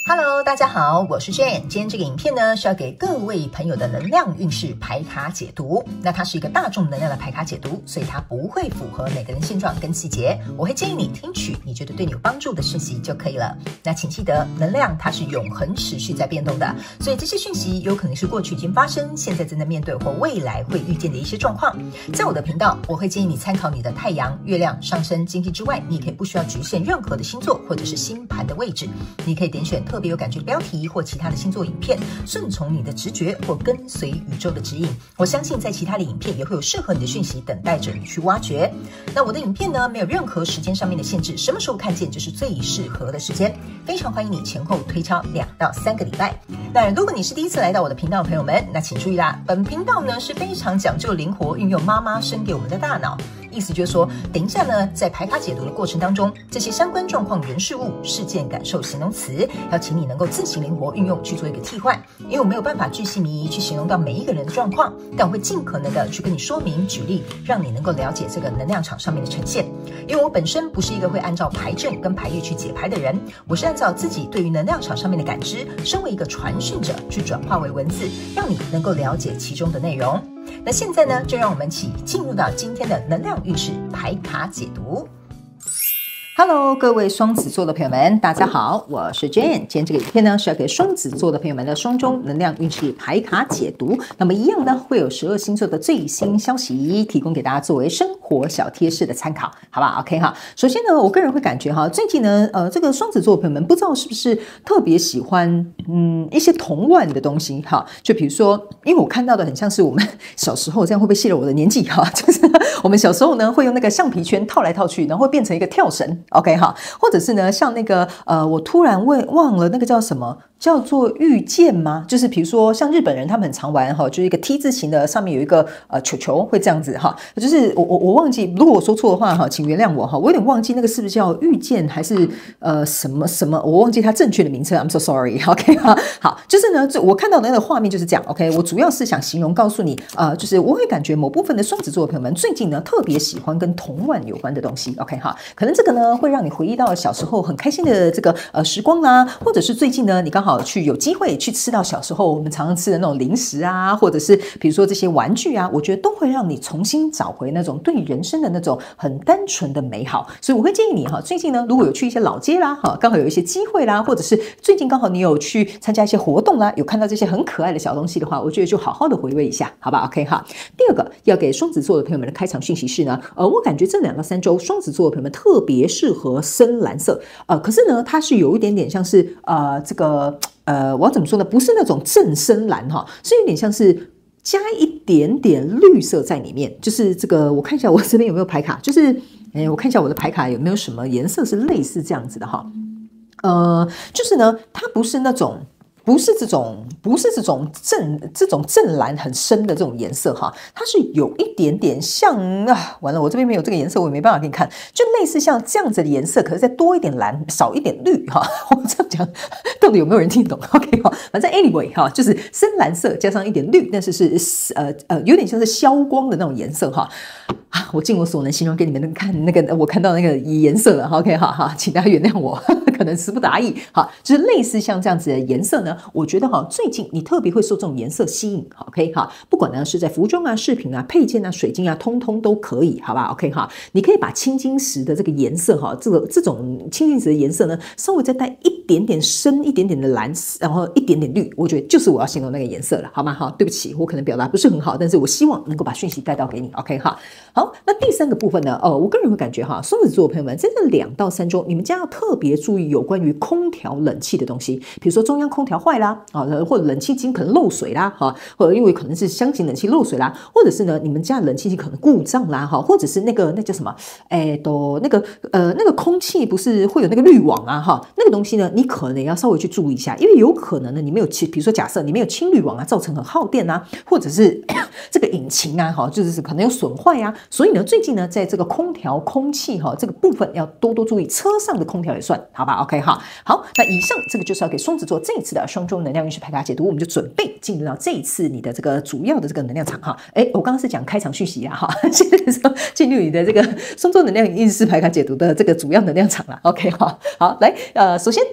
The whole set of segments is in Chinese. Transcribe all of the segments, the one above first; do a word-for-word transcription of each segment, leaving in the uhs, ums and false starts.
Hello， 大家好，我是 Jane。今天这个影片呢是要给各位朋友的能量运势牌卡解读。那它是一个大众能量的牌卡解读，所以它不会符合每个人现状跟细节。我会建议你听取你觉得对你有帮助的讯息就可以了。那请记得，能量它是永恒持续在变动的，所以这些讯息有可能是过去已经发生，现在正在面对或未来会遇见的一些状况。在我的频道，我会建议你参考你的太阳、月亮、上升、金星之外，你也可以不需要局限任何的星座或者是星盘的位置，你可以点选特别有感觉的标题或其他的星座影片，顺从你的直觉或跟随宇宙的指引。我相信在其他的影片也会有适合你的讯息等待着你去挖掘。那我的影片呢，没有任何时间上面的限制，什么时候看见就是最适合的时间。非常欢迎你前后推敲两到三个礼拜。那如果你是第一次来到我的频道的朋友们，那请注意啦，本频道呢是非常讲究灵活运用妈妈生给我们的大脑。意思就是说，等一下呢，在牌卡解读的过程当中，这些相关状况、人事物、事件、感受、形容词，要请你能够自行灵活运用去做一个替换。因为我没有办法巨细靡遗去形容到每一个人的状况，但我会尽可能的去跟你说明、举例，让你能够了解这个能量场上面的呈现。因为我本身不是一个会按照牌阵跟牌意去解牌的人，我是按照自己对于能量场上面的感知，身为一个传讯者去转化为文字，让你能够了解其中的内容。那现在呢，就让我们一起进入到今天的能量运势牌卡解读。Hello， 各位双子座的朋友们，大家好，我是 Jane。今天这个影片呢是要给双子座的朋友们的双周能量运势牌卡解读。那么一样呢，会有十二星座的最新消息提供给大家作为生活小贴士的参考，好不好 ？OK 哈。首先呢，我个人会感觉哈，最近呢，呃，这个双子座的朋友们不知道是不是特别喜欢嗯一些童玩的东西哈，就比如说，因为我看到的很像是我们小时候，这样会不会泄露我的年纪哈？就是我们小时候呢会用那个橡皮圈套来套去，然后会变成一个跳绳。OK 哈，或者是呢，像那个呃，我突然忘忘了那个叫什么，叫做遇见吗？就是比如说像日本人他们很常玩哈，就是一个 T 字形的，上面有一个呃球球会这样子哈，就是我我我忘记，如果我说错的话哈，请原谅我哈，我有点忘记那个是不是叫遇见还是呃什么什么，我忘记它正确的名称 ，I'm so sorry。OK 哈，好，就是呢，我看到的那个画面就是这样。OK， 我主要是想形容告诉你，呃，就是我会感觉某部分的双子座的朋友们最近呢特别喜欢跟童玩有关的东西。OK 哈，可能这个呢会让你回忆到小时候很开心的这个呃时光啦，或者是最近呢你刚好去有机会去吃到小时候我们常常吃的那种零食啊，或者是比如说这些玩具啊，我觉得都会让你重新找回那种对人生的那种很单纯的美好。所以我会建议你哈，最近呢如果有去一些老街啦，哈，刚好有一些机会啦，或者是最近刚好你有去参加一些活动啦，有看到这些很可爱的小东西的话，我觉得就好好的回味一下，好吧 ？OK 哈。第二个要给双子座的朋友们的开场讯息是呢，呃，我感觉这两到三周双子座的朋友们特别适合深蓝色，呃，可是呢，它是有一点点像是呃，这个呃，我要怎么说呢？不是那种正深蓝哈，是有点像是加一点点绿色在里面。就是这个，我看一下我这边有没有牌卡，就是哎，我看一下我的牌卡有没有什么颜色是类似这样子的哈。呃，就是呢，它不是那种。不是这种，不是这种正这种正蓝很深的这种颜色哈，它是有一点点像啊，完了，我这边没有这个颜色，我也没办法给你看，就类似像这样子的颜色，可是再多一点蓝，少一点绿哈。我这样讲，到底有没有人听懂 ？OK 哈，反正 anyway 哈，就是深蓝色加上一点绿，但是是呃呃有点像是消光的那种颜色哈。啊，我尽我所能形容给你们看那个我看到那个颜色了 ，OK 哈哈，请大家原谅我，可能词不达意，好，就是类似像这样子的颜色呢，我觉得哈，最近你特别会受这种颜色吸引 ，OK 哈，不管呢是在服装啊、饰品啊、配件啊、水晶啊，通通都可以，好吧 ？OK 哈，你可以把青金石的这个颜色哈，这个这种青金石的颜色呢，稍微再带一点点深一点点的蓝，然后一点点绿，我觉得就是我要形容那个颜色了，好吗？好，对不起，我可能表达不是很好，但是我希望能够把讯息带到给你 ，OK 哈。好，那第三个部分呢？呃，我个人会感觉哈，双子座的朋友们，在这两到三周，你们将要特别注意有关于空调、冷气的东西，比如说中央空调坏啦，啊，或者冷气机可能漏水啦，哈，或者因为可能是箱型冷气漏水啦，或者是呢，你们家的冷气机可能故障啦，哈，或者是那个那叫什么？哎，都那个呃那个空气不是会有那个滤网啊，哈，那个东西呢，你可能要稍微去注意一下，因为有可能呢，你没有清，比如说假设你没有清滤网啊，造成很耗电啊，或者是这个引擎啊，哈，就是可能有损坏啊。所以呢，最近呢，在这个空调、空气哈这个部分要多多注意，车上的空调也算，好吧 ？OK 哈，好，那以上这个就是要给双子座这一次的双周能量运势牌卡解读，我们就准备进入到这一次你的这个主要的这个能量场哈。哎，我刚刚是讲开场讯息啊哈，现在说进入你的这个双周能量运势牌卡解读的这个主要能量场了。OK 哈，好，来，呃，首先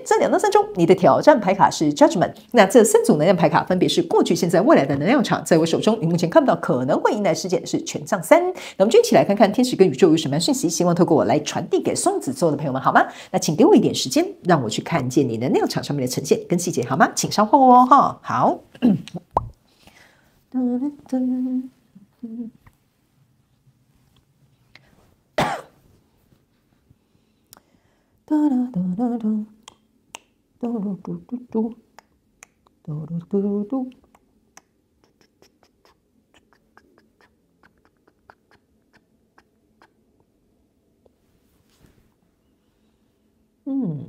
这两到三周你的挑战牌卡是 Judgment。那这三组能量牌卡分别是过去、现在、未来的能量场，在我手中，你目前看不到可能会迎来事件是权杖三。那我们就一起来看看天使跟宇宙有什么样讯息，希望透过我来传递给双子座的朋友们，好吗？那请给我一点时间，让我去看见你能量场上面的呈现跟细节，好吗？请稍后哦，哈，好。嗯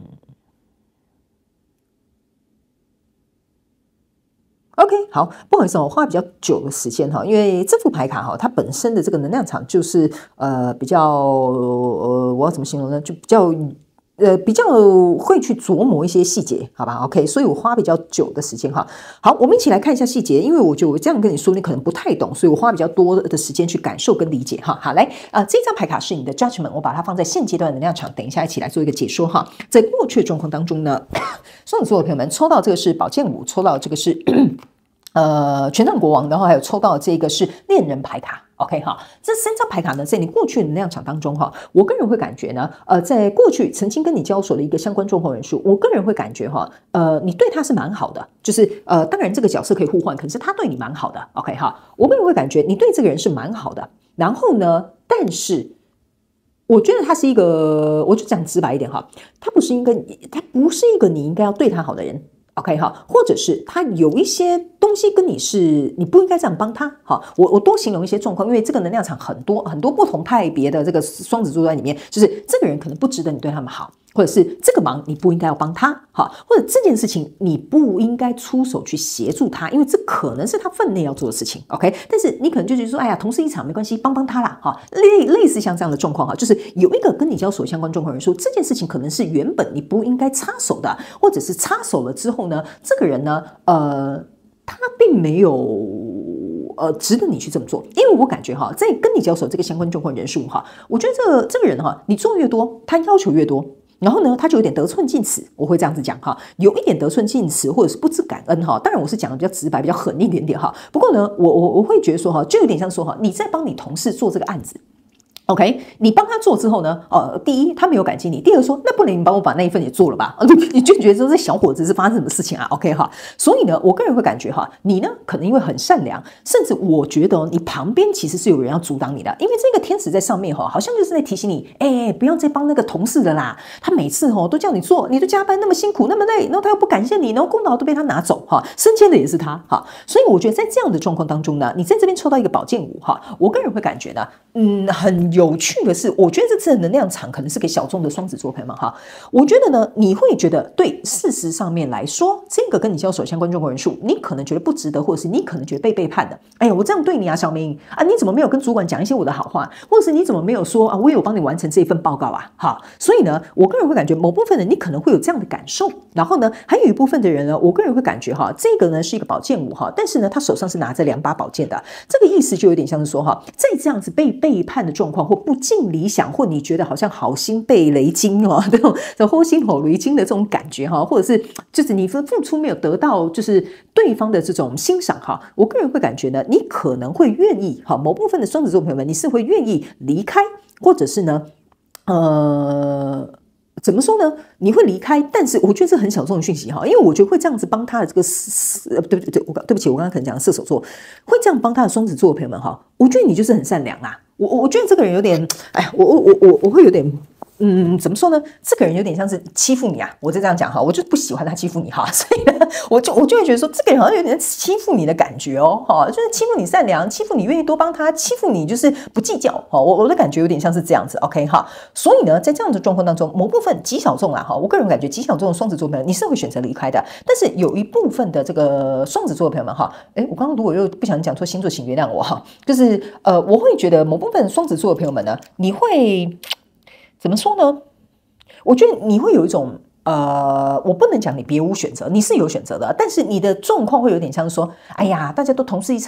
，OK， 好，不好意思，我花比较久的时间哈，因为这副牌卡哈，它本身的这个能量场就是呃比较呃，我要怎么形容呢？就比较呃比较会去琢磨一些细节，好吧 ？OK， 所以我花比较久的时间哈。好，我们一起来看一下细节，因为我觉得我这样跟你说，你可能不太懂，所以我花比较多的时间去感受跟理解哈。好，来啊、呃，这张牌卡是你的 Judgment， 我把它放在现阶段的能量场，等一下一起来做一个解说哈。在过去的状况当中呢，双子座的朋友们抽到这个是宝剑五，抽到这个是。呃，权杖国王，然后还有抽到这个是恋人牌卡 ，OK 哈，这三张牌卡呢，在你过去的能量场当中哈，我个人会感觉呢，呃，在过去曾经跟你交手的一个相关状况人数，我个人会感觉哈，呃，你对他是蛮好的，就是呃，当然这个角色可以互换，可是他对你蛮好的 ，OK 哈，我个人会感觉你对这个人是蛮好的，然后呢，但是我觉得他是一个，我就讲直白一点哈，他不是应该，他不是一个你应该要对他好的人。OK 哈，或者是他有一些东西跟你是你不应该这样帮他哈。我我多形容一些状况，因为这个能量场很多很多不同派别的这个双子座在里面，就是这个人可能不值得你对他们好，或者是这个忙你不应该要帮他哈，或者这件事情你不应该出手去协助他，因为这可能是他分内要做的事情。OK， 但是你可能就觉得说，哎呀，同事一场没关系，帮帮他啦哈，类类似像这样的状况哈，就是有一个跟你交手相关状况人数，这件事情可能是原本你不应该插手的，或者是插手了之后呢，这个人呢，呃，他并没有呃值得你去这么做，因为我感觉哈，在跟你交手这个相关状况人数哈，我觉得这个这个人哈，你做越多，他要求越多。然后呢，他就有点得寸进尺，我会这样子讲哈，有一点得寸进尺，或者是不知感恩哈。当然我是讲的比较直白、比较狠一点点哈。不过呢，我我我会觉得说哈，就有点像说哈，你在帮你同事做这个案子。OK， 你帮他做之后呢，呃，第一他没有感激你，第二说那不能你帮我把那一份也做了吧？你你就觉得说这小伙子是发生什么事情啊 ？OK 哈，所以呢，我个人会感觉哈，你呢可能因为很善良，甚至我觉得你旁边其实是有人要阻挡你的，因为这个天使在上面哈，好像就是在提醒你，哎，不要再帮那个同事的啦，他每次哈都叫你做，你都加班那么辛苦那么累，然后他又不感谢你，然后功劳都被他拿走哈，升迁的也是他哈，所以我觉得在这样的状况当中呢，你在这边抽到一个宝剑五哈，我个人会感觉呢，嗯，很有趣的是，我觉得这次的能量场可能是给小众的双子座朋友们哈。我觉得呢，你会觉得对事实上面来说，这个跟你交手相关状况人数，你可能觉得不值得，或者是你可能觉得被背叛的。哎呀，我这样对你啊，小明啊，你怎么没有跟主管讲一些我的好话，或者是你怎么没有说啊，我有帮你完成这份报告啊？哈，所以呢，我个人会感觉某部分人你可能会有这样的感受，然后呢，还有一部分的人呢，我个人会感觉哈，这个呢是一个宝剑五哈，但是呢，他手上是拿着两把宝剑的，这个意思就有点像是说哈，在这样子被背叛的状况或不尽理想，或你觉得好像好心被雷惊哦，这种这后心吼雷惊的这种感觉哈，或者是就是你付出没有得到就是对方的这种欣赏哈，我个人会感觉呢，你可能会愿意哈，某部分的双子座朋友们，你是会愿意离开，或者是呢，呃。怎么说呢？你会离开，但是我觉得这很小众的讯息哈，因为我觉得会这样子帮他的这个呃，对对对，我对不起，我刚刚可能讲射手座会这样帮他的双子座的朋友们哈，我觉得你就是很善良啊，我我觉得这个人有点，哎呀，我我我我我会有点。嗯，怎么说呢？这个人有点像是欺负你啊，我就这样讲哈，我就不喜欢他欺负你哈，所以呢，我就我就会觉得说，这个人好像有点欺负你的感觉哦，哈，就是欺负你善良，欺负你愿意多帮他，欺负你就是不计较，哈，我我的感觉有点像是这样子 ，OK 哈，所以呢，在这样的状况当中，某部分极小众啊，哈，我个人感觉极小众的双子座朋友你是会选择离开的，但是有一部分的这个双子座的朋友们哈，哎，我刚刚如果又不小心讲错星座，请原谅我哈，就是呃，我会觉得某部分双子座的朋友们呢，你会。怎么说呢？我觉得你会有一种呃，我不能讲你别无选择，你是有选择的，但是你的状况会有点像是说，哎呀，大家都同事一场，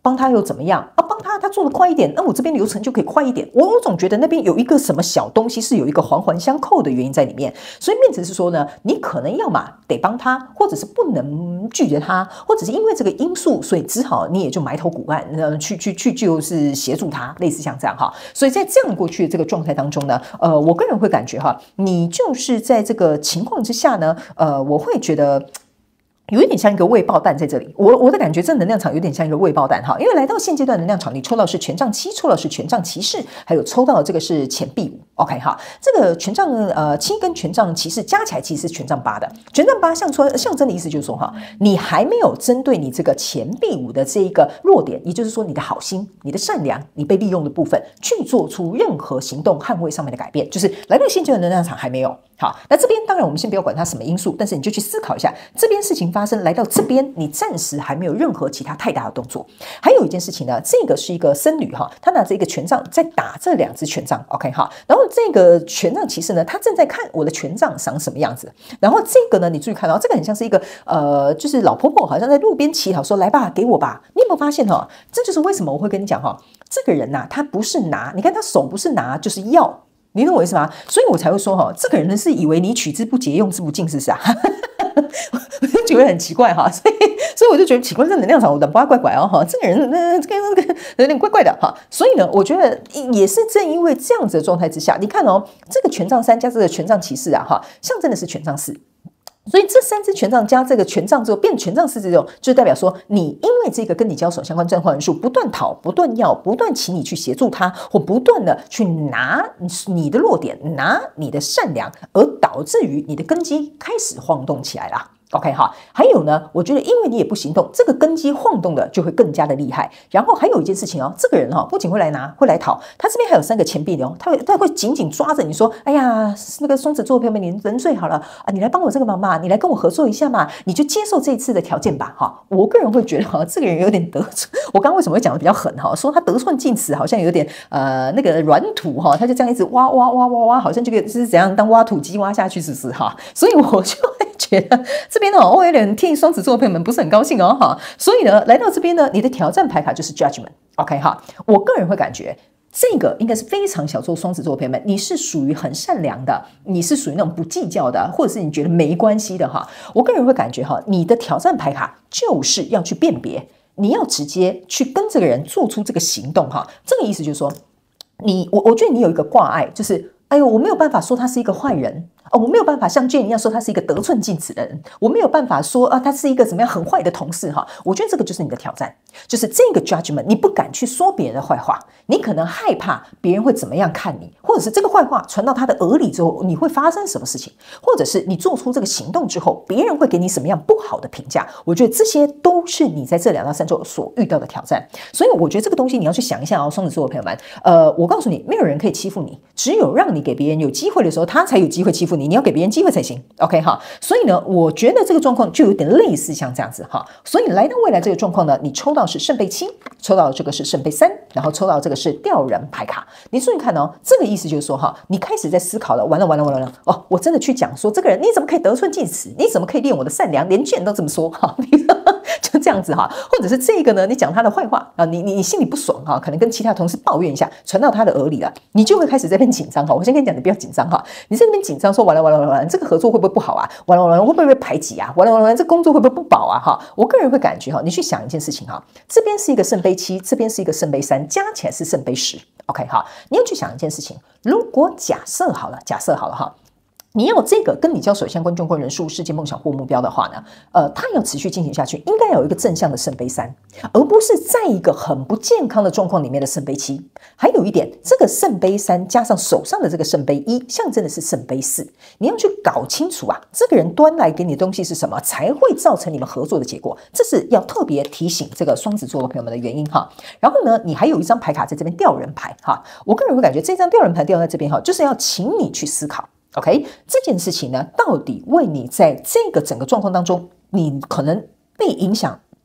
帮他又怎么样啊？帮他他做得快一点，那我这边流程就可以快一点。我我总觉得那边有一个什么小东西是有一个环环相扣的原因在里面，所以变成是说呢，你可能要嘛得帮他，或者是不能拒绝他，或者是因为这个因素，所以只好你也就埋头苦干，呃，去去去就是协助他，类似像这样哈。所以在这样过去的这个状态当中呢，呃，我个人会感觉哈，你就是在这个情况之下呢，呃，我会觉得。有一点像一个未爆弹在这里，我我的感觉，这能量场有点像一个未爆弹哈，因为来到现阶段能量场，你抽到是权杖七，抽到是权杖骑士，还有抽到的这个是钱币五 ，OK 哈，这个权杖呃七跟权杖骑士加起来其实是权杖八的，权杖八象说象征的意思就是说哈，你还没有针对你这个钱币五的这一个弱点，也就是说你的好心、你的善良、你被利用的部分，去做出任何行动捍卫上面的改变，就是来到现阶段能量场还没有。好，那这边当然我们先不要管它什么因素，但是你就去思考一下，这边事情发生来到这边，你暂时还没有任何其他太大的动作。还有一件事情呢，这个是一个僧侣哈，他拿着一个权杖在打这两只权杖 ，OK 哈。然后这个权杖骑士呢，他正在看我的权杖长什么样子。然后这个呢，你注意看到这个很像是一个呃，就是老婆婆好像在路边乞讨说来吧，给我吧。你有没有发现哈？这就是为什么我会跟你讲哈，这个人呐、啊，他不是拿，你看他手不是拿就是要。你懂我意思吗？所以我才会说哈，这个人是以为你取之不竭，用之不尽，是不是啊？我就觉得很奇怪哈，所以所以我就觉得奇怪，这能量场我的不怪怪哦哈，这个人呃这个有点怪怪的哈。所以呢，我觉得也是正因为这样子的状态之下，你看哦，这个权杖三加这个权杖骑士啊哈，象征的是权杖四。所以这三支权杖加这个权杖之后变权杖四之后，就代表说你因为这个跟你交手相关状况人数不断讨、不断要、不断请你去协助他，或不断的去拿你的弱点、拿你的善良，而导致于你的根基开始晃动起来啦。OK 哈，还有呢，我觉得因为你也不行动，这个根基晃动的就会更加的厉害。然后还有一件事情哦，这个人哈、哦、不仅会来拿，会来讨，他这边还有三个钱币流，他会他会紧紧抓着你说，哎呀，那个双子座的朋友们，你人最好了啊，你来帮我这个忙嘛，你来跟我合作一下嘛，你就接受这一次的条件吧哈。我个人会觉得哈，这个人有点得，我刚刚为什么会讲的比较狠哈？说他得寸进尺，好像有点呃那个软土哈，他就这样一直挖挖挖挖挖，好像这个是怎样当挖土机挖下去，是不是哈？所以我就会觉得这边哦，我有点替双子座的朋友们不是很高兴哦哈。所以呢，来到这边呢，你的挑战牌卡就是 Judgment，OK 哈。我个人会感觉。这个应该是非常小众双子座的朋友们，你是属于很善良的，你是属于那种不计较的，或者是你觉得没关系的哈。我个人会感觉哈，你的挑战牌卡就是要去辨别，你要直接去跟这个人做出这个行动哈。这个意思就是说，你我我觉得你有一个挂碍，就是哎呦，我没有办法说他是一个坏人。哦，我没有办法像 Jane 一样说他是一个得寸进尺的人，我没有办法说啊，他是一个怎么样很坏的同事哈。我觉得这个就是你的挑战，就是这个 judgment， 你不敢去说别人的坏话，你可能害怕别人会怎么样看你，或者是这个坏话传到他的耳里之后，你会发生什么事情，或者是你做出这个行动之后，别人会给你什么样不好的评价。我觉得这些都是你在这两到三周所遇到的挑战，所以我觉得这个东西你要去想一下哦，双子座的朋友们，呃，我告诉你，没有人可以欺负你，只有让你给别人有机会的时候，他才有机会欺负你。你要给别人机会才行 ，OK 哈。所以呢，我觉得这个状况就有点类似像这样子哈。所以来到未来这个状况呢，你抽到是圣杯七，抽到这个是圣杯三，然后抽到这个是吊人牌卡。你注意看哦，这个意思就是说哈，你开始在思考了，完了完了完了哦，我真的去讲说这个人你怎么可以得寸进尺？你怎么可以利用我的善良？连剑都这么说哈，就这样子哈。或者是这个呢，你讲他的坏话啊，你你你心里不爽哈，可能跟其他同事抱怨一下，传到他的耳里了，你就会开始在那边紧张哈。我先跟你讲，你不要紧张哈，你在那边紧张说完了完了完了。这个合作会不会不好啊？完了完了，会不会被排挤啊？完了完了，这工作会不会不保啊？哈，我个人会感觉哈，你去想一件事情哈，这边是一个圣杯七，这边是一个圣杯三，加起来是圣杯十。OK 哈，你要去想一件事情，如果假设好了，假设好了哈。你要这个跟你交手相关状况人数、世界梦想或目标的话呢，呃，它要持续进行下去，应该有一个正向的圣杯三，而不是在一个很不健康的状况里面的圣杯七。还有一点，这个圣杯三加上手上的这个圣杯一，象征的是圣杯四。你要去搞清楚啊，这个人端来给你的东西是什么，才会造成你们合作的结果。这是要特别提醒这个双子座的朋友们的原因哈。然后呢，你还有一张牌卡在这边吊人牌哈，我个人会感觉这张吊人牌吊在这边哈，就是要请你去思考。OK， 这件事情呢，到底为你在这个整个状况当中，你可能被影响、被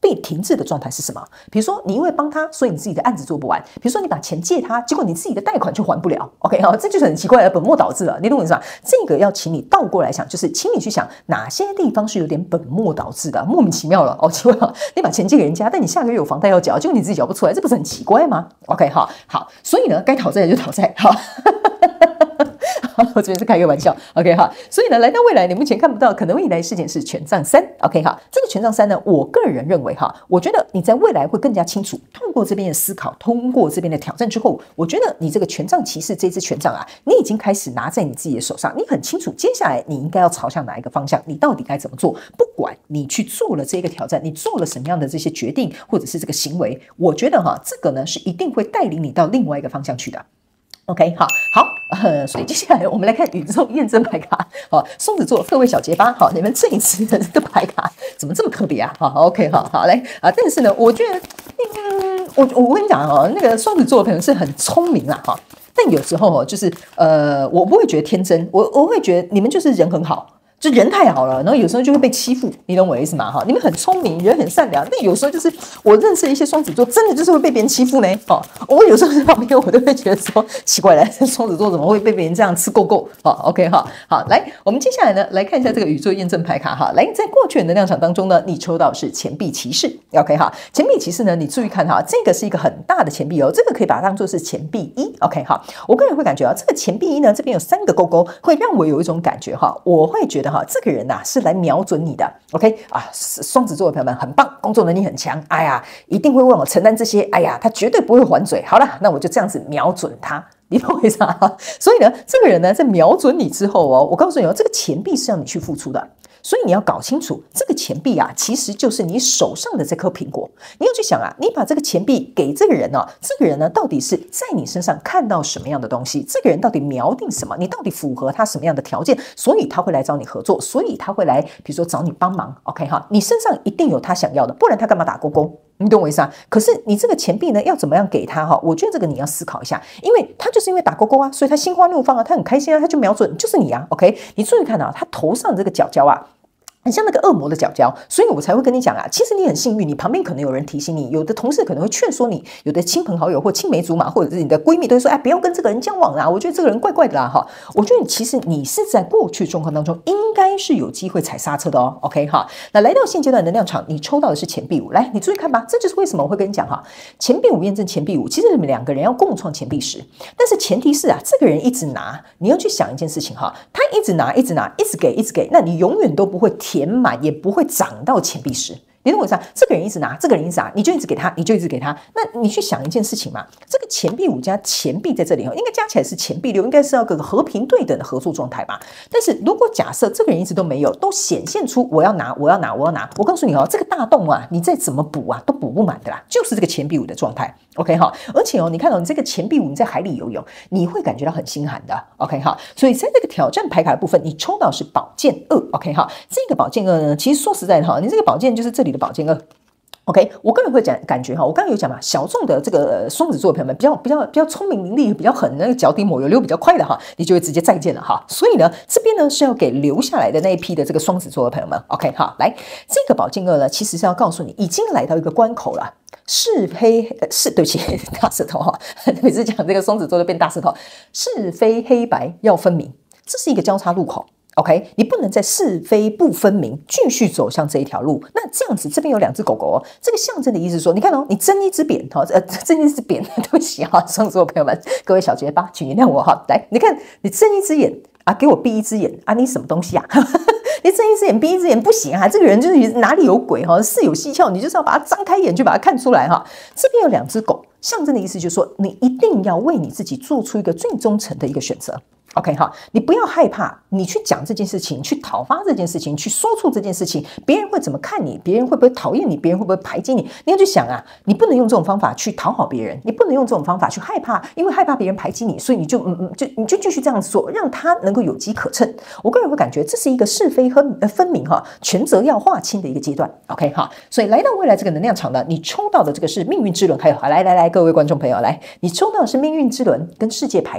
被停滞的状态是什么？比如说你因为帮他，所以你自己的案子做不完；比如说你把钱借他，结果你自己的贷款却还不了。OK 好，这就是很奇怪的本末倒置了，你懂我意思吧？这个要请你倒过来想，就是请你去想哪些地方是有点本末倒置的，莫名其妙了哦，奇怪了，你把钱借给人家，但你下个月有房贷要缴，结果你自己缴不出来，这不是很奇怪吗 ？OK 好，好，所以呢，该讨债就讨债，好。我这边是开个玩笑 ，OK 哈，所以呢，来到未来，你目前看不到可能未来事件是权杖三 ，OK 哈，这个权杖三呢，我个人认为哈，我觉得你在未来会更加清楚，通过这边的思考，通过这边的挑战之后，我觉得你这个权杖骑士这支权杖啊，你已经开始拿在你自己的手上，你很清楚接下来你应该要朝向哪一个方向，你到底该怎么做，不管你去做了这个挑战，你做了什么样的这些决定或者是这个行为，我觉得哈，这个呢是一定会带领你到另外一个方向去的。OK， 好，好，呃，所以接下来我们来看宇宙验证牌卡。好，双子座各位小结巴，好，你们这一次的这个牌卡怎么这么特别啊？好 ，OK， 好，好，来啊，但是呢，我觉得，嗯，我我跟你讲哦，那个双子座的朋友是很聪明啦，哈，但有时候哦，就是呃，我不会觉得天真，我我会觉得你们就是人很好。就人太好了，然后有时候就会被欺负，你懂我的意思吗？哈，你们很聪明，人很善良，但有时候就是我认识一些双子座，真的就是会被别人欺负呢。哦，我有时候在旁边，我都会觉得说奇怪了，双子座怎么会被别人这样吃够够？好 ，OK 哈，好，来，我们接下来呢来看一下这个宇宙验证牌卡哈。来，在过去的能量场当中呢，你抽到是钱币骑士 ，OK 哈，钱币骑士呢，你注意看哈，这个是一个很大的钱币哦，这个可以把它当做是钱币一 ，OK 哈。我个人会感觉啊，这个钱币一呢，这边有三个勾勾，会让我有一种感觉哈，我会觉得。这个人呐、啊、是来瞄准你的 ，OK 啊，双子座的朋友们很棒，工作能力很强，哎呀，一定会为我承担这些，哎呀，他绝对不会还嘴。好了，那我就这样子瞄准他，你懂我意思吗？所以呢，这个人呢在瞄准你之后哦，我告诉你哦，这个钱币是要你去付出的。所以你要搞清楚，这个钱币啊，其实就是你手上的这颗苹果。你要去想啊，你把这个钱币给这个人呢、啊，这个人呢，到底是在你身上看到什么样的东西？这个人到底瞄定什么？你到底符合他什么样的条件？所以他会来找你合作，所以他会来，比如说找你帮忙。OK 哈，你身上一定有他想要的，不然他干嘛打勾勾？你懂我意思啊？可是你这个钱币呢，要怎么样给他哈？我觉得这个你要思考一下，因为他就是因为打勾勾啊，所以他心花怒放啊，他很开心啊，他就瞄准就是你啊。OK， 你注意看啊，他头上这个角角啊。很像那个恶魔的角角，所以我才会跟你讲啊，其实你很幸运，你旁边可能有人提醒你，有的同事可能会劝说你，有的亲朋好友或青梅竹马，或者是你的闺蜜都会说，哎，不要跟这个人交往啦，我觉得这个人怪怪的啦哈。我觉得其实你是在过去状况当中，应该是有机会踩刹车的哦。OK 哈，那来到现阶段能量场，你抽到的是钱币五，来，你注意看吧，这就是为什么我会跟你讲哈，钱币五验证钱币五，其实你们两个人要共创钱币十，但是前提是啊，这个人一直拿，你要去想一件事情哈，他一直拿，一直拿，一直给，一直给，那你永远都不会填满，也不会涨到钱币十。你懂我意思啊？这个人一直拿，这个人一直拿，你就一直给他，你就一直给他。那你去想一件事情嘛，这个钱币五加钱币在这里应该加起来是钱币六，应该是要个和平对等的合作状态嘛。但是如果假设这个人一直都没有，都显现出我要拿，我要拿，我要拿，我告诉你哦，这个大洞啊，你再怎么补啊，都补不满的啦，就是这个钱币五的状态。OK 哈，而且哦，你看到、哦、你这个钱币五，你在海里游泳，你会感觉到很心寒的。OK 哈，所以在这个挑战牌卡的部分，你抽到是宝剑二。OK 哈，这个宝剑二呢，其实说实在的哈，你这个宝剑就是这里的宝剑二。OK， 我个人会讲感觉哈，我刚刚有讲嘛，小众的这个双子座的朋友们比较比较比较聪明伶俐，比较狠，那个脚底抹油溜比较快的哈，你就会直接再见了哈。所以呢，这边呢是要给留下来的那一批的这个双子座的朋友们 ，OK 哈，来这个宝剑二呢，其实是要告诉你，已经来到一个关口了。是非是，对不起，大舌头哈，每次讲这个双子座就变大舌头，是非黑白要分明，这是一个交叉路口。OK， 你不能在是非不分明继续走向这一条路。那这样子，这边有两只狗狗哦。这个象征的意思说，你看哦，你睁一只眼哈，呃，睁一只眼，对不起哈，双子座朋友们，各位小结巴，请原谅我哈。来，你看，你睁一只眼啊，给我闭一只眼啊，你什么东西啊？你睁一只眼闭一只眼不行啊，这个人就是哪里有鬼哈，事有蹊跷，你就是要把它张开眼去把它看出来哈。这边有两只狗，象征的意思就是说，你一定要为你自己做出一个最忠诚的一个选择。OK 哈，你不要害怕，你去讲这件事情，去讨伐这件事情，去说出这件事情，别人会怎么看你？别人会不会讨厌你？别人会不会排挤你？你要去想啊，你不能用这种方法去讨好别人，你不能用这种方法去害怕，因为害怕别人排挤你，所以你就嗯嗯就你就继续这样做，让他能够有机可乘。我个人会感觉这是一个是非和分明哈，权责要划清的一个阶段。OK 哈，所以来到未来这个能量场呢，你抽到的这个是命运之轮，还有来来来，各位观众朋友来，你抽到的是命运之轮跟世界牌卡。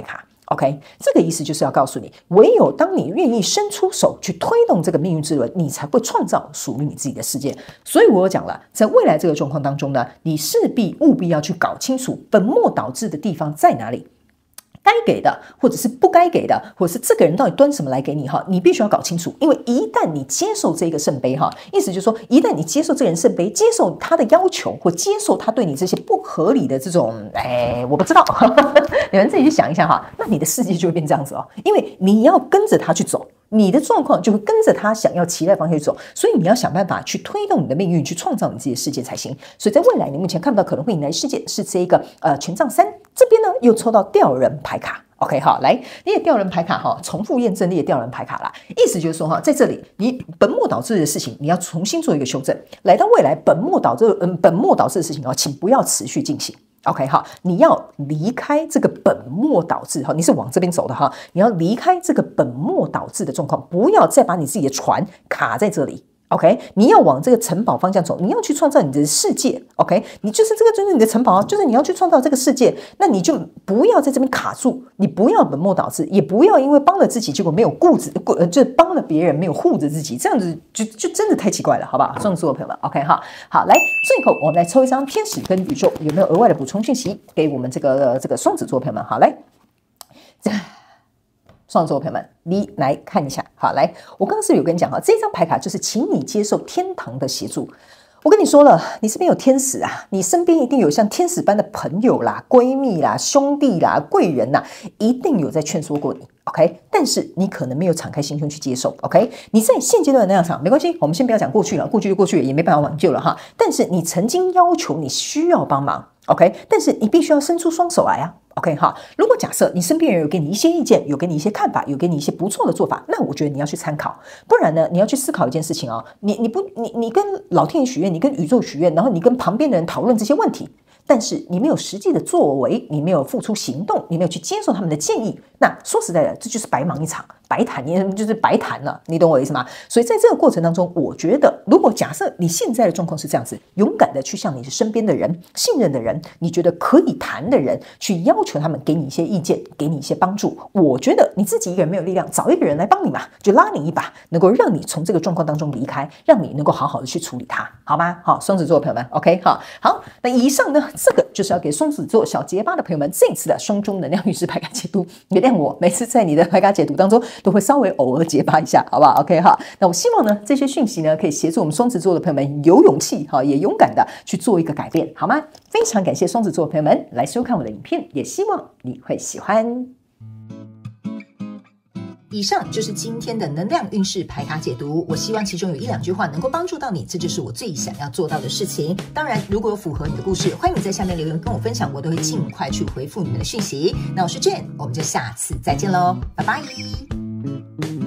OK， 这个意思就是要告诉你，唯有当你愿意伸出手去推动这个命运之轮，你才会创造属于你自己的世界。所以我有讲了，在未来这个状况当中呢，你势必务必要去搞清楚本末倒置的地方在哪里。该给的，或者是不该给的，或者是这个人到底端什么来给你哈，你必须要搞清楚。因为一旦你接受这个圣杯哈，意思就是说，一旦你接受这个人圣杯，接受他的要求，或接受他对你这些不合理的这种，哎，我不知道，你们自己去想一下哈，那你的世界就会变这样子哦，因为你要跟着他去走。你的状况就会跟着他想要期待方向去走，所以你要想办法去推动你的命运，去创造你自己的世界才行。所以在未来，你目前看不到可能会迎来世界是这一个呃权杖三这边呢，又抽到吊人牌卡。OK， 好，来，你也吊人牌卡哈，重复验证你也吊人牌卡啦。意思就是说哈，在这里你本末倒置的事情，你要重新做一个修正。来到未来，本末倒置，嗯，本末倒置的事情哦，请不要持续进行。OK 好，你要离开这个本末倒置哈，你是往这边走的哈，你要离开这个本末倒置的状况，不要再把你自己的船卡在这里。OK， 你要往这个城堡方向走，你要去创造你的世界。OK， 你就是这个，就是你的城堡，就是你要去创造这个世界。那你就不要在这边卡住，你不要本末倒置，也不要因为帮了自己，结果没有顾自，就帮了别人没有护着自己，这样子就就真的太奇怪了，好不好？双子座的朋友们 ，OK 哈，好，来，最后我们来抽一张天使跟宇宙有没有额外的补充讯息给我们这个、呃、这个双子座的朋友们？好，来。双子座的朋友们，你来看一下。好，来，我刚刚是有跟你讲哈，这张牌卡就是请你接受天堂的协助。我跟你说了，你身边有天使啊，你身边一定有像天使般的朋友啦、闺蜜啦、兄弟啦、贵人啦，一定有在劝说过你。OK， 但是你可能没有敞开心胸去接受。OK， 你在现阶段的能量场没关系，我们先不要讲过去了，过去就过去了，也没办法挽救了哈。但是你曾经要求你需要帮忙 ，OK， 但是你必须要伸出双手来啊。OK 哈，如果假设你身边人有给你一些意见，有给你一些看法，有给你一些不错的做法，那我觉得你要去参考。不然呢，你要去思考一件事情哦，你你不你你跟老天爷许愿，你跟宇宙许愿，然后你跟旁边的人讨论这些问题，但是你没有实际的作为，你没有付出行动，你没有去接受他们的建议，那说实在的，这就是白忙一场，白谈，你就是白谈了，你懂我意思吗？所以在这个过程当中，我觉得如果假设你现在的状况是这样子，勇敢的去向你身边的人、信任的人，你觉得可以谈的人，去要求他们给你一些意见，给你一些帮助，我觉得你自己一个人没有力量，找一个人来帮你嘛，就拉你一把，能够让你从这个状况当中离开，让你能够好好的去处理它，好吗？好，双子座的朋友们 ，OK， 好，好，那以上呢，这个就是要给双子座小结巴的朋友们这一次的双中能量运势牌卡解读。原谅我每次在你的牌卡解读当中都会稍微偶尔结巴一下，好不好 ？OK 哈，那我希望呢这些讯息呢可以协助我们双子座的朋友们有勇气哈，也勇敢的去做一个改变，好吗？非常感谢双子座的朋友们来收看我的影片，也希望你会喜欢。 以上就是今天的能量运势牌卡解读，我希望其中有一两句话能够帮助到你，这就是我最想要做到的事情。当然，如果有符合你的故事，欢迎你在下面留言跟我分享，我都会尽快去回复你们的讯息。那我是 Jane， 我们就下次再见喽，拜拜。